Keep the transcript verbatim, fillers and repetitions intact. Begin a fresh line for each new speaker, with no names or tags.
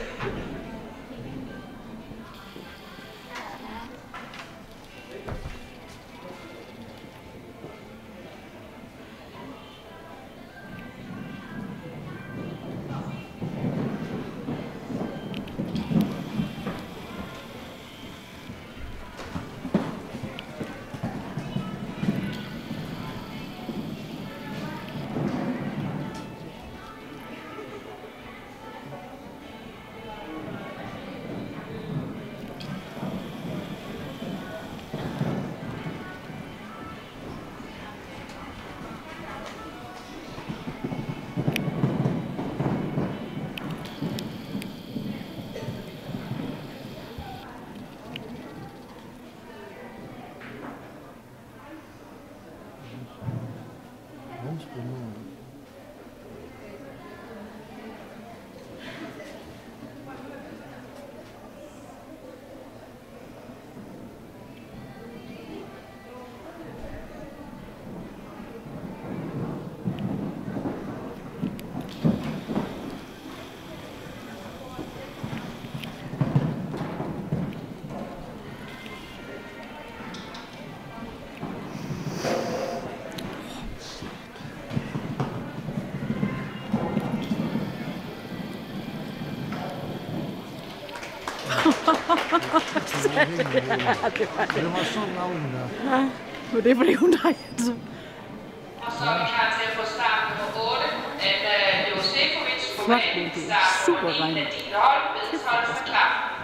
Det var det. Det var så lavt der.
Ja, men det er fordi hun har altså.
Og så er vi klar til at få start nummer otte. At Josefovic på banen starter nummer ni af din hold. Vedholdt sig klar.